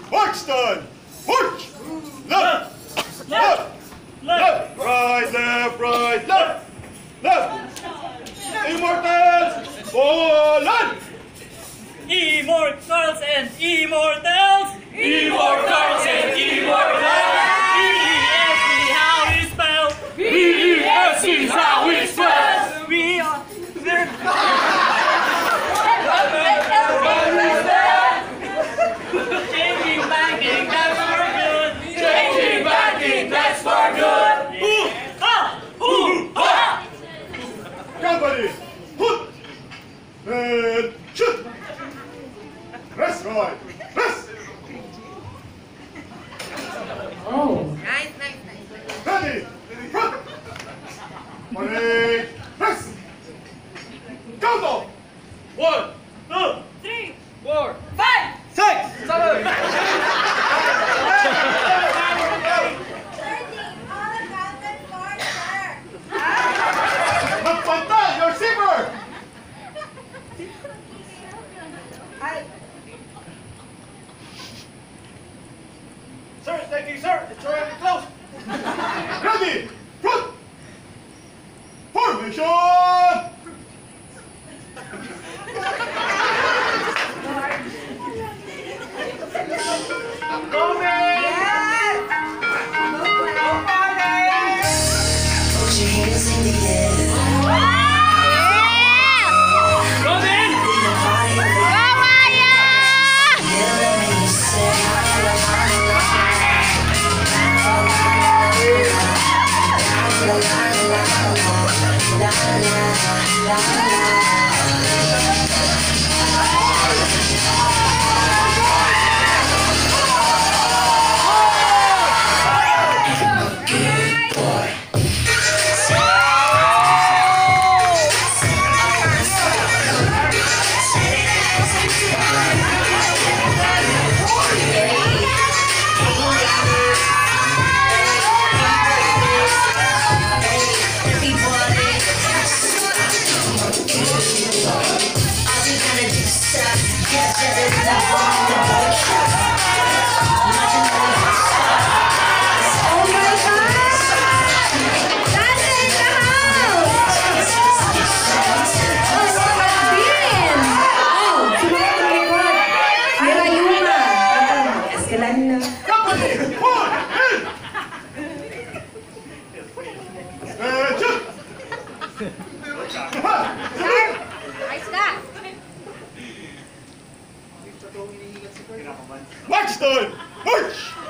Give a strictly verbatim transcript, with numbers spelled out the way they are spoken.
March time! March! Left! Left! Left! Right, left, right, left! Left! Immortals! Forward! Immorcals and Immortels! Immorcals and Immortels! B E S is how we spell! B E S is how we spell! We are... Changing banking, that's for good! Changing banking, that's for good! Ooh, ha! Ooh, ha! Company! Put! And shoot! Rest right! Rest! Oh. Nice, nice, nice. Ready! Front! Parade! Rest! Count off! One, two, three, four, Five! six, seven! Thirteen, all accounted for, sir. Magpanta! Your zipper! Sir, thank you, sir. It's already closed. Ready! Front! Formation! Nice that. March time! March!